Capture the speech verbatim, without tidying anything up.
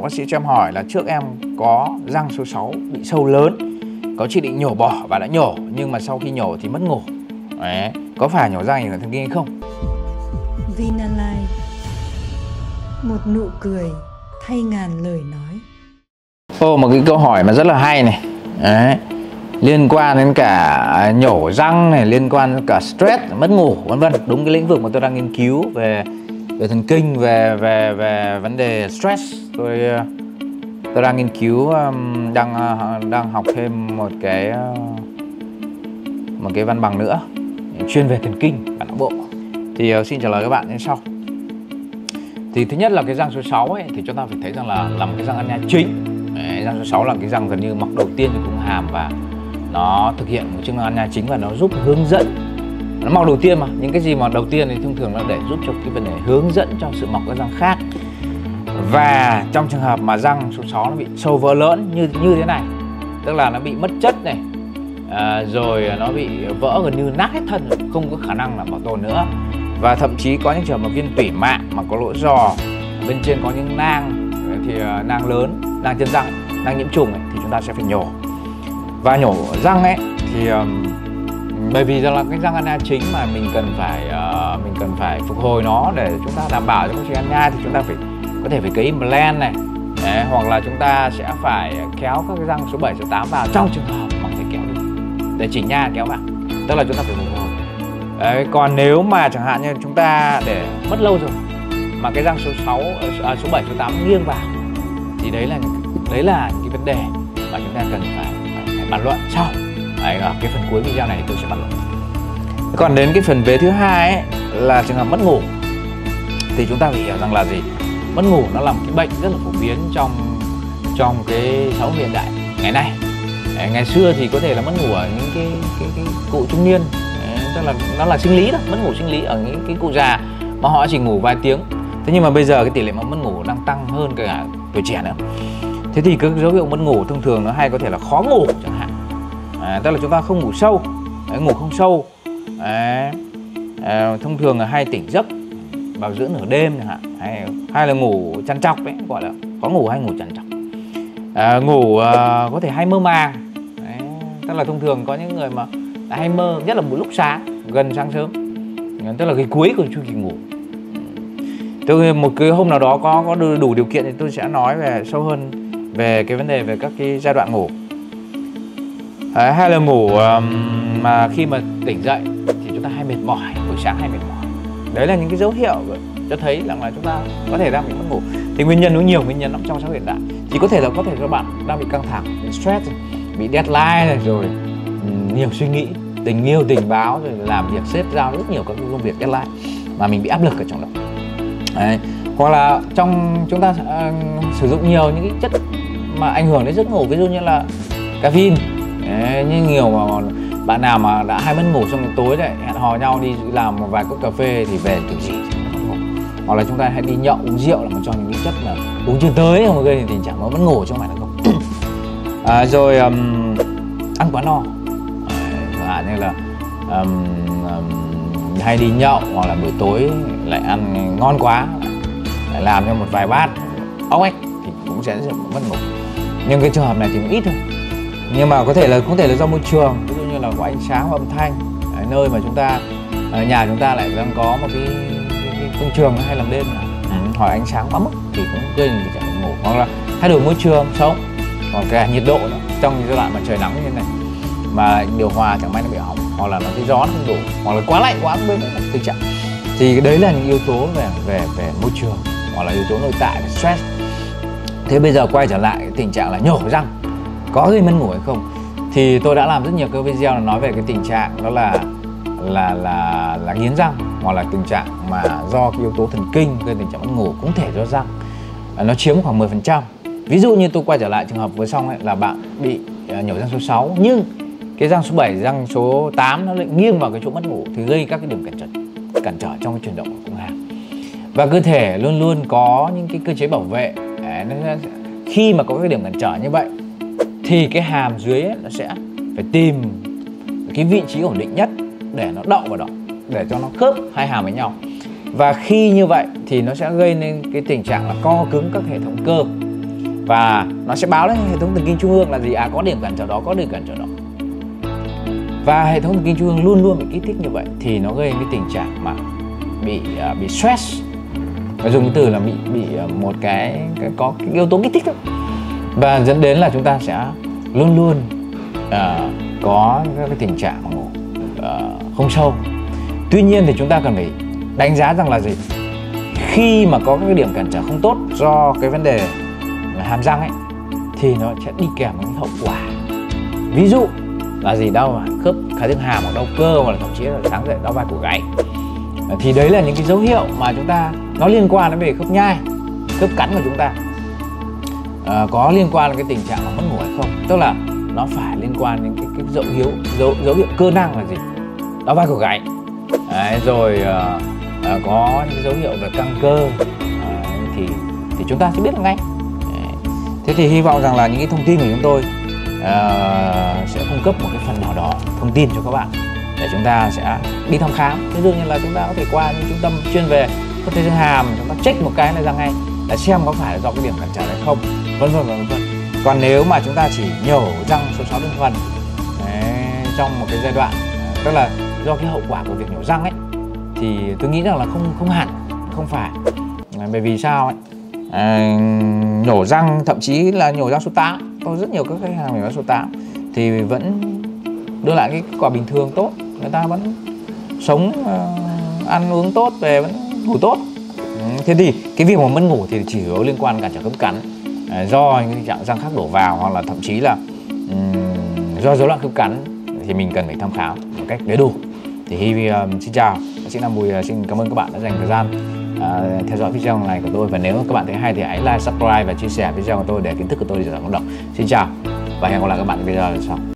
bác sĩ cho em hỏi là trước em có răng số sáu bị sâu lớn, có chỉ định nhổ bỏ và đã nhổ, nhưng mà sau khi nhổ thì mất ngủ. Đấy, có phải nhổ răng ảnh hưởng thần kinh hay không? Vinalife, một nụ cười thay ngàn lời nói. Ô, một cái câu hỏi mà rất là hay này. Đấy, liên quan đến cả nhổ răng này, liên quan đến cả stress, mất ngủ, vân vân. Đúng cái lĩnh vực mà tôi đang nghiên cứu về về thần kinh, về về về vấn đề stress. Tôi tôi đang nghiên cứu, đang đang học thêm một cái một cái văn bằng nữa chuyên về thần kinh và não bộ. Thì uh, xin trả lời các bạn như sau. Thì thứ nhất là cái răng số sáu ấy, thì chúng ta phải thấy rằng là là một cái răng ăn nhai chính. Đấy, răng số sáu là cái răng gần như mọc đầu tiên trong khung hàm và nó thực hiện một chức năng ăn nhai chính và nó giúp hướng dẫn. Nó mọc đầu tiên mà, những cái gì mà đầu tiên thì thông thường nó để giúp cho cái vấn đề hướng dẫn cho sự mọc các răng khác. Và trong trường hợp mà răng số sáu nó bị sâu vỡ lớn như như thế này, tức là nó bị mất chất này, à, rồi nó bị vỡ gần như nát hết thân rồi, không có khả năng là bảo tồn nữa. Và thậm chí có những trường hợp mà viên tủy mạng mà có lỗ giò, bên trên có những nang, thì uh, nang lớn, nang chân răng, nang nhiễm trùng ấy, thì chúng ta sẽ phải nhổ. Và nhổ răng ấy thì um, bởi vì rằng là cái răng ăn nhai chính mà mình cần phải uh, mình cần phải phục hồi nó để chúng ta đảm bảo cho quá trình ăn nhai, thì chúng ta phải có thể phải cấy implant này. Đấy, hoặc là chúng ta sẽ phải kéo các cái răng số bảy, số tám vào trong trường hợp mà phải kéo được để chỉnh nha, kéo vào, tức là chúng ta phải phục hồi. Đấy, còn nếu mà chẳng hạn như chúng ta để mất lâu rồi mà cái răng số sáu, à, số bảy, số tám nghiêng vào, thì đấy là đấy là những cái vấn đề mà chúng ta cần phải, phải, phải bàn luận sau. Đấy, ở cái phần cuối video này tôi sẽ bàn luận. Còn đến cái phần vế thứ hai ấy, là trường hợp mất ngủ, thì chúng ta phải hiểu rằng là gì? Mất ngủ nó là một cái bệnh rất là phổ biến trong trong cái xã hội hiện đại ngày nay. Đấy, ngày xưa thì có thể là mất ngủ ở những cái cái, cái cụ trung niên. Đấy, tức là nó là sinh lý đó, mất ngủ sinh lý ở những cái cụ già mà họ chỉ ngủ vài tiếng. Thế nhưng mà bây giờ cái tỷ lệ mà mất ngủ đang tăng hơn cả tuổi trẻ nữa. Thế thì các dấu hiệu mất ngủ thông thường nó hay có thể là khó ngủ chẳng hạn. À, tức là chúng ta không ngủ sâu, đấy, ngủ không sâu. Đấy, à, thông thường là hay tỉnh giấc vào giữa nửa đêm chẳng hạn, hay, hay là ngủ trằn trọc đấy, gọi là khó ngủ hay ngủ trằn trọc. À, ngủ à, có thể hay mơ màng. Đấy, tức là thông thường có những người mà hay mơ, nhất là một lúc sáng, gần sáng sớm, tức là cái cuối của chu kỳ ngủ. Tôi một cái hôm nào đó có có đủ điều kiện thì tôi sẽ nói về sâu hơn về cái vấn đề về các cái giai đoạn ngủ. Đấy, hay là ngủ um, mà khi mà tỉnh dậy thì chúng ta hay mệt mỏi, buổi sáng hay mệt mỏi. Đấy là những cái dấu hiệu cho thấy rằng là chúng ta có thể đang bị mất ngủ. Thì nguyên nhân nó nhiều nguyên nhân lắm trong xã hội hiện đại. Thì có thể là có thể các bạn đang bị căng thẳng, bị stress, bị deadline này, rồi um, nhiều suy nghĩ, tình yêu, tình báo, rồi làm việc sếp giao rất nhiều các công việc deadline mà mình bị áp lực ở trong đó. Đấy. Hoặc là trong chúng ta uh, sử dụng nhiều những cái chất mà ảnh hưởng đến giấc ngủ, ví dụ như là caffeine. Đấy, như nhiều mà bạn nào mà đã hay mất ngủ trong tối đấy, hẹn hò nhau đi làm một vài cốc cà phê thì về kiểu gì mất ngủ. Hoặc là chúng ta hay đi nhậu, uống rượu là một trong những cái chất mà uống chưa tới mà gây tình trạng mất ngủ trong này là không. À, rồi um, ăn quá no, chẳng hạn như là um, um, hay đi nhậu hoặc là buổi tối lại ăn ngon quá, lại làm cho một vài bát ốc ếch thì cũng sẽ mất ngủ. Nhưng cái trường hợp này thì cũng ít thôi. Nhưng mà có thể là có thể là do môi trường, ví dụ như là có ánh sáng và âm thanh. Đấy, nơi mà chúng ta ở nhà chúng ta lại đang có một cái, cái, cái công trường hay làm đêm ừ, hỏi ánh sáng quá mức thì cũng gây nên tình trạng ngủ. Hoặc là thay đổi môi trường sống, hoặc cả nhiệt độ nữa. Trong giai đoạn mà trời nắng như thế này mà điều hòa chẳng may nó bị hỏng, hoặc là nó cái gió nó không đủ, hoặc là quá lạnh quá bên tình trạng, thì đấy là những yếu tố về về về môi trường hoặc là yếu tố nội tại, stress. Thế bây giờ quay trở lại cái tình trạng là nhổ răng có gây mất ngủ hay không, thì tôi đã làm rất nhiều cái video là nói về cái tình trạng đó là là là là nghiến răng, hoặc là tình trạng mà do cái yếu tố thần kinh gây tình trạng mất ngủ, cũng thể do răng, nó chiếm khoảng mười phần trăm. Ví dụ như tôi quay trở lại trường hợp vừa xong ấy, là bạn bị nhổ răng số sáu, nhưng cái răng số bảy, răng số tám nó lại nghiêng vào cái chỗ mất ngủ, thì gây các cái điểm cản trở cản trở trong cái chuyển động của khung hàm. Và cơ thể luôn luôn có những cái cơ chế bảo vệ. Đấy, khi mà có cái điểm cản trở như vậy thì cái hàm dưới ấy, nó sẽ phải tìm cái vị trí ổn định nhất để nó đậu vào đó, để cho nó khớp hai hàm với nhau. Và khi như vậy thì nó sẽ gây nên cái tình trạng là co cứng các hệ thống cơ. và nó sẽ báo lên hệ thống thần kinh trung ương là gì, à có điểm cản trở đó, có điểm cản trở đó. Và hệ thống thần kinh trung ương luôn luôn bị kích thích như vậy thì nó gây cái tình trạng mà bị uh, bị stress. Và dùng cái từ là bị bị uh, một cái, cái có cái yếu tố kích thích đó. Và dẫn đến là chúng ta sẽ luôn luôn uh, có các cái tình trạng ngủ uh, không sâu. Tuy nhiên thì chúng ta cần phải đánh giá rằng là gì, khi mà có các cái điểm cản trở không tốt do cái vấn đề hàm răng ấy thì nó sẽ đi kèm với những hậu quả. Ví dụ là gì, đau khớp khớp xương hàm hoặc đau cơ, hoặc là thậm chí là sáng dậy đau vai cổ gáy. Thì đấy là những cái dấu hiệu mà chúng ta nó liên quan đến về khớp nhai, khớp cắn của chúng ta. À, có liên quan đến cái tình trạng mà mất ngủ hay không, tức là nó phải liên quan đến cái, cái dấu hiệu dấu, dấu hiệu cơ năng là gì, đau vai cổ gáy. Đấy, rồi à, à, có những dấu hiệu về căng cơ, à, thì thì chúng ta sẽ biết ngay. Đấy. Thế thì hy vọng rằng là những cái thông tin của chúng tôi à, sẽ cung cấp một cái phần nào đó thông tin cho các bạn để chúng ta sẽ đi thăm khám. Thế đương nhiên là chúng ta có thể qua những trung tâm chuyên về khớp xương hàm, chúng ta check một cái là ra ngay là xem có phải là do cái điểm cản trở hay không, vân vân vân vân. Còn nếu mà chúng ta chỉ nhổ răng số sáu đơn thuần đấy, trong một cái giai đoạn, tức là do cái hậu quả của việc nhổ răng ấy, thì tôi nghĩ rằng là không không hẳn, không phải. Bởi vì sao ấy? À, nhổ răng, thậm chí là nhổ răng số tám, có rất nhiều các khách hàng nhổ răng số tám thì vẫn đưa lại cái kết quả bình thường tốt, người ta vẫn sống, uh, ăn uống tốt, về vẫn ngủ tốt. Thế thì cái việc mà mất ngủ thì chỉ có liên quan cản trở khớp cắn, à, do những tình trạng răng khác đổ vào, hoặc là thậm chí là um, do rối loạn khớp cắn thì mình cần phải thăm khám một cách đầy đủ. Thì Hi um, xin chào, xin Nam Bùi uh, xin cảm ơn các bạn đã dành thời gian uh, theo dõi video này của tôi. Và nếu các bạn thấy hay thì hãy like, subscribe và chia sẻ video của tôi để kiến thức của tôi được mở rộng. Xin chào và hẹn gặp lại các bạn ở video lần sau.